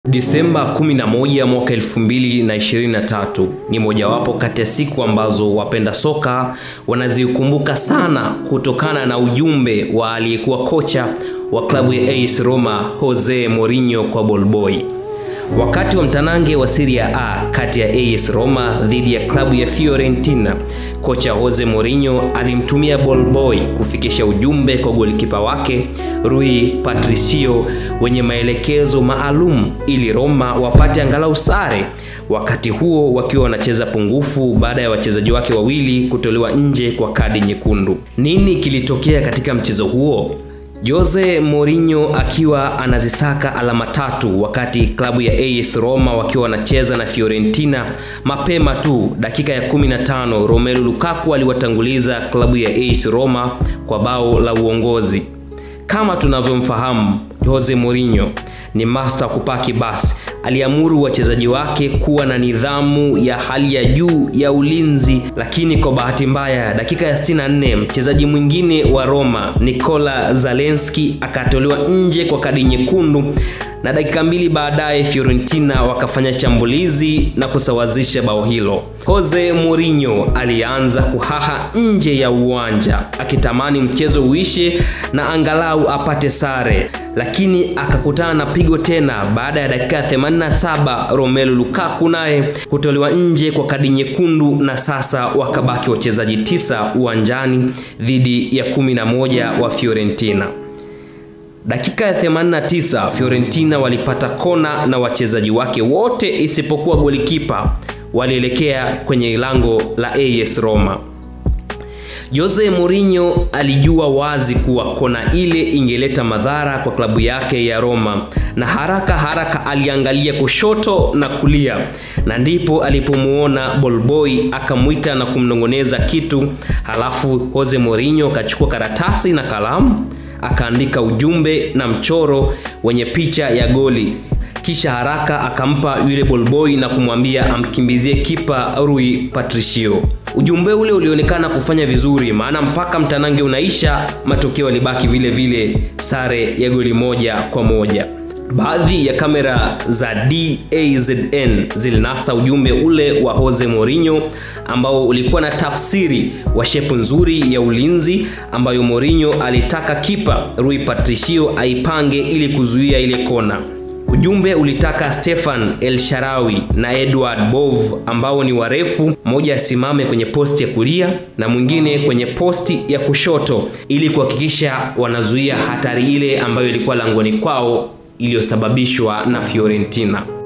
Disemba 11 mwaka 2023 ni mojawapo kati ya siku ambazo wapenda soka wanazikumbuka sana kutokana na ujumbe wa aliyekuwa kocha wa klabu ya AS Roma Jose Mourinho kwa Bolboy. Wakati wa mtanange wa Serie A kati ya AS Roma dhidi ya klabu ya Fiorentina, kocha Jose Mourinho alimtumia Bolboy kufikisha ujumbe kwa golikipa wake Rui Patricio wenye maelekezo maalum ili Roma wapate angalau sare, wakati huo wakiwa wanacheza pungufu baada ya wachezaji wake wawili kutolewa nje kwa kadi nyekundu. Nini kilitokea katika mchezo huo? Jose Mourinho akiwa anazisaka alama tatu wakati klabu ya AS Roma wakiwa wanacheza na Fiorentina. Mapema tu dakika ya 15 Romelu Lukaku aliwatanguliza klabu ya AS Roma kwa bao la uongozi. Kama tunavyomfahamu, Jose Mourinho ni master kupaki basi. Aliamuru wachezaji wake kuwa na nidhamu ya hali ya juu ya ulinzi, lakini kwa bahati mbaya dakika ya 64 mchezaji mwingine wa Roma Nikola Zielinski akatolewa nje kwa kadi nyekundu, na dakika mbili baadaye Fiorentina wakafanya shambulizi na kusawazisha bao hilo. Jose Mourinho alianza kuhaha nje ya uwanja akitamani mchezo uishe na angalau apate sare, lakini akakutana na pigo tena baada ya dakika ya 87 Romelu Lukaku naye kutolewa nje kwa kadi nyekundu, na sasa wakabaki wachezaji 9 uwanjani dhidi ya 11 wa Fiorentina. Dakika ya 89 Fiorentina walipata kona na wachezaji wake wote isipokuwa golikipa walielekea kwenye lango la AS Roma. Jose Mourinho alijua wazi kuwa kona ile ingeleta madhara kwa klabu yake ya Roma, na haraka aliangalia kushoto na kulia, na ndipo alipomuona Bolboy akamuita na kumnongoneza kitu. Halafu Jose Mourinho akachukua karatasi na kalamu akaandika ujumbe na mchoro wenye picha ya goli, kisha haraka akampa yule Bolboy na kumwambia amkimbizie kipa Rui Patricio. Ujumbe ule ulionekana kufanya vizuri, maana mpaka mtanange unaisha matokeo yalibaki vile vile, sare ya goli 1-1. Baadhi ya kamera za DAZN zilinasa ujumbe ule wa Jose Mourinho ambao ulikuwa na tafsiri wa shepu nzuri ya ulinzi ambayo Mourinho alitaka kipa Rui Patricio aipange ili kuzuia ile kona. Ujumbe ulitaka Stefan El Shaarawy na Edward Bov ambao ni warefu, mmoja asimame kwenye posti ya kulia na mwingine kwenye posti ya kushoto ili kuhakikisha wanazuia hatari ile ambayo ilikuwa langoni kwao iliyosababishwa na Fiorentina.